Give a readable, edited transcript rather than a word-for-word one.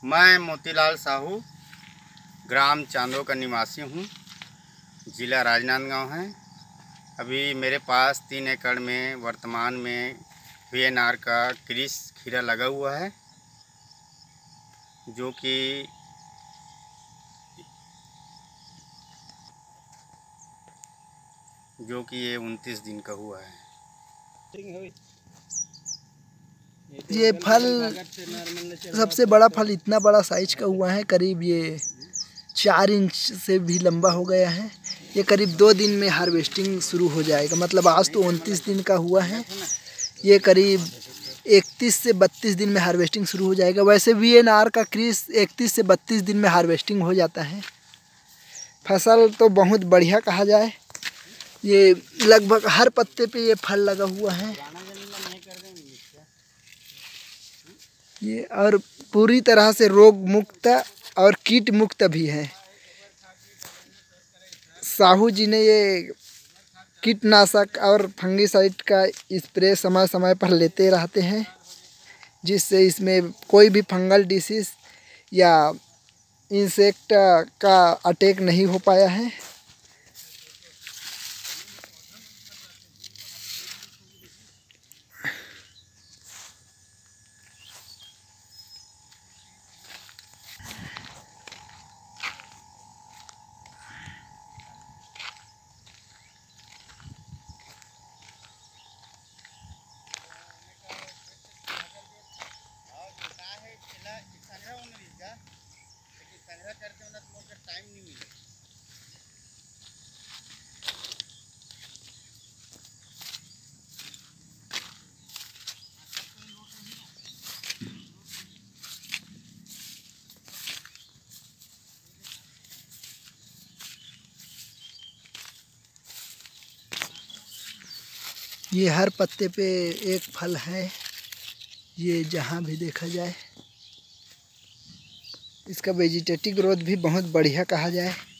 मैं मोतीलाल साहू ग्राम चांदो का निवासी हूँ, ज़िला राजनांदगांव है। अभी मेरे पास 3 एकड़ में वर्तमान में VNR का क्रिस खीरा लगा हुआ है, जो कि ये 29 दिन का हुआ है। ये फल सबसे बड़ा फल इतना बड़ा साइज का हुआ है, करीब ये 4 इंच से भी लंबा हो गया है। ये करीब 2 दिन में हार्वेस्टिंग शुरू हो जाएगा। मतलब आज तो 29 दिन का हुआ है, ये करीब 31 से 32 दिन में हार्वेस्टिंग शुरू हो जाएगा। वैसे VNR का क्रिस 31 से 32 दिन में हार्वेस्टिंग हो जाता है। फसल तो बहुत बढ़िया कहा जाए। ये लगभग हर पत्ते पे ये फल लगा हुआ है ये, और पूरी तरह से रोग मुक्त और कीट मुक्त भी है। साहू जी ने ये कीटनाशक और फंगिसाइड का स्प्रे समय समय पर लेते रहते हैं, जिससे इसमें कोई भी फंगल डिसीज या इंसेक्ट का अटैक नहीं हो पाया है। ये हर पत्ते पे एक फल है, ये जहाँ भी देखा जाए। इसका वेजिटेटिव ग्रोथ भी बहुत बढ़िया कहा जाए।